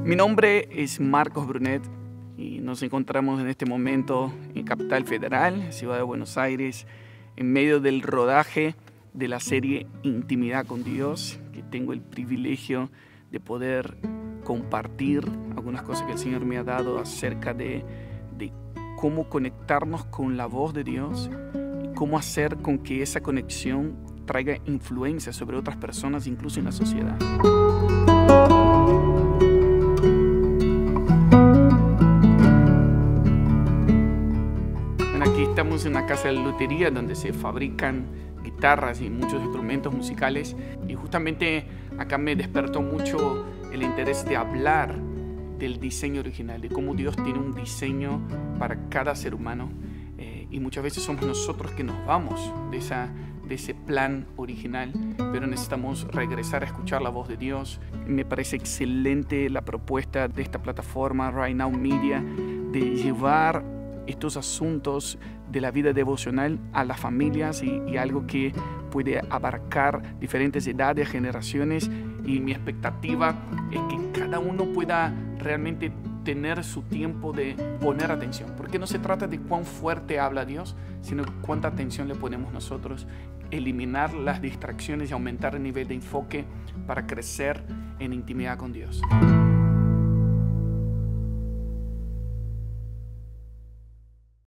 Mi nombre es Marcos Brunet y nos encontramos en este momento en Capital Federal, Ciudad de Buenos Aires, en medio del rodaje de la serie Intimidad con Dios, que tengo el privilegio de poder compartir algunas cosas que el Señor me ha dado acerca de cómo conectarnos con la voz de Dios y cómo hacer con que esa conexión traiga influencia sobre otras personas, incluso en la sociedad. Bueno, aquí estamos en una casa de lutería donde se fabrican guitarras y muchos instrumentos musicales, y justamente acá me despertó mucho el interés de hablar del diseño original, de cómo Dios tiene un diseño para cada ser humano, y muchas veces somos nosotros que nos vamos de ese plan original, pero necesitamos regresar a escuchar la voz de Dios. Me parece excelente la propuesta de esta plataforma Right Now Media de llevar estos asuntos de la vida devocional a las familias y algo que puede abarcar diferentes edades, generaciones, y mi expectativa es que cada uno pueda realmente tener su tiempo de poner atención, porque no se trata de cuán fuerte habla Dios, sino cuánta atención le ponemos nosotros, eliminar las distracciones y aumentar el nivel de enfoque para crecer en intimidad con Dios.